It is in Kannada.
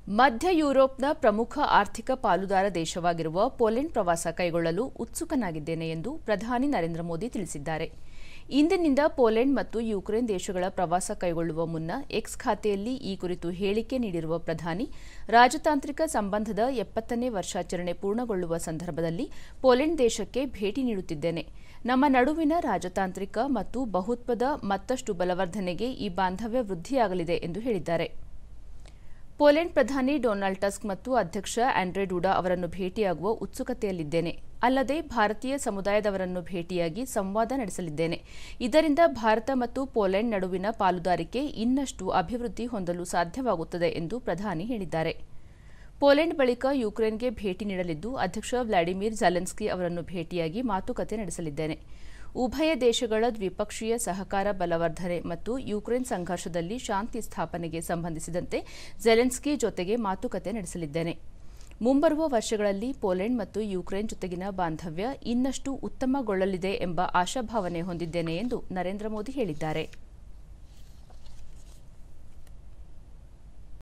ಮಧ್ಯ ಯುರೋಪ್ನ ಪ್ರಮುಖ ಆರ್ಥಿಕ ಪಾಲುದಾರ ದೇಶವಾಗಿರುವ ಪೋಲೆಂಡ್ ಪ್ರವಾಸ ಕೈಗೊಳ್ಳಲು ಉತ್ಸುಕನಾಗಿದ್ದೇನೆ ಎಂದು ಪ್ರಧಾನಿ ನರೇಂದ್ರ ಮೋದಿ ತಿಳಿಸಿದ್ದಾರೆ. ಇಂದಿನಿಂದ ಪೋಲೆಂಡ್ ಮತ್ತು ಯುಕ್ರೇನ್ ದೇಶಗಳ ಪ್ರವಾಸ ಕೈಗೊಳ್ಳುವ ಮುನ್ನ ಎಕ್ಸ್ ಖಾತೆಯಲ್ಲಿ ಈ ಕುರಿತು ಹೇಳಿಕೆ ನೀಡಿರುವ ಪ್ರಧಾನಿ, ರಾಜತಾಂತ್ರಿಕ ಸಂಬಂಧದ 70ನೇ ವರ್ಷಾಚರಣೆ ಪೂರ್ಣಗೊಳ್ಳುವ ಸಂದರ್ಭದಲ್ಲಿ ಪೋಲೆಂಡ್ ದೇಶಕ್ಕೆ ಭೇಟಿ ನೀಡುತ್ತಿದ್ದೇನೆ. ನಮ್ಮ ನಡುವಿನ ರಾಜತಾಂತ್ರಿಕ ಮತ್ತು ಬಹುತ್ವದ ಮತ್ತಷ್ಟು ಬಲವರ್ಧನೆಗೆ ಈ ಬಾಂಧವ್ಯ ವೃದ್ಧಿಯಾಗಲಿದೆ ಎಂದು ಹೇಳಿದ್ದಾರೆ. ಪೋಲೆಂಡ್ ಪ್ರಧಾನಿ ಡೊನಾಲ್ಡ್ ಟಸ್ಕ್ ಮತ್ತು ಅಧ್ಯಕ್ಷ ಆಂಡ್ರೆ ಡೂಡಾ ಅವರನ್ನು ಭೇಟಿಯಾಗುವ ಉತ್ಸುಕತೆಯಲ್ಲಿದ್ದೇನೆ. ಅಲ್ಲದೆ ಭಾರತೀಯ ಸಮುದಾಯದವರನ್ನು ಭೇಟಿಯಾಗಿ ಸಂವಾದ ನಡೆಸಲಿದ್ದೇನೆ. ಇದರಿಂದ ಭಾರತ ಮತ್ತು ಪೋಲೆಂಡ್ ನಡುವಿನ ಪಾಲುದಾರಿಕೆ ಇನ್ನಷ್ಟು ಅಭಿವೃದ್ಧಿ ಹೊಂದಲು ಸಾಧ್ಯವಾಗುತ್ತದೆ ಎಂದು ಪ್ರಧಾನಿ ಹೇಳಿದ್ದಾರೆ. ಪೋಲೆಂಡ್ ಬಳಿಕ ಯುಕ್ರೇನ್ಗೆ ಭೇಟಿ ನೀಡಲಿದ್ದು, ಅಧ್ಯಕ್ಷ ವ್ಲಾಡಿಮಿರ್ ಝೆಲೆನ್ಸ್ಕಿ ಅವರನ್ನು ಭೇಟಿಯಾಗಿ ಮಾತುಕತೆ ನಡೆಸಲಿದ್ದೇನೆ. ಉಭಯ ದೇಶಗಳ ದ್ವಿಪಕ್ಷೀಯ ಸಹಕಾರ ಬಲವರ್ಧನೆ ಮತ್ತು ಯುಕ್ರೇನ್ ಸಂಘರ್ಷದಲ್ಲಿ ಶಾಂತಿ ಸ್ಥಾಪನೆಗೆ ಸಂಬಂಧಿಸಿದಂತೆ ಝೆಲೆನ್ಸ್ಕಿ ಜೊತೆಗೆ ಮಾತುಕತೆ ನಡೆಸಲಿದ್ದೇನೆ. ಮುಂಬರುವ ವರ್ಷಗಳಲ್ಲಿ ಪೋಲೆಂಡ್ ಮತ್ತು ಯುಕ್ರೇನ್ ಜೊತೆಗಿನ ಬಾಂಧವ್ಯ ಇನ್ನಷ್ಟು ಉತ್ತಮಗೊಳ್ಳಲಿದೆ ಎಂಬ ಆಶಾಭಾವನೆ ಹೊಂದಿದ್ದೇನೆ ಎಂದು ನರೇಂದ್ರ ಮೋದಿ ಹೇಳಿದ್ದಾರೆ.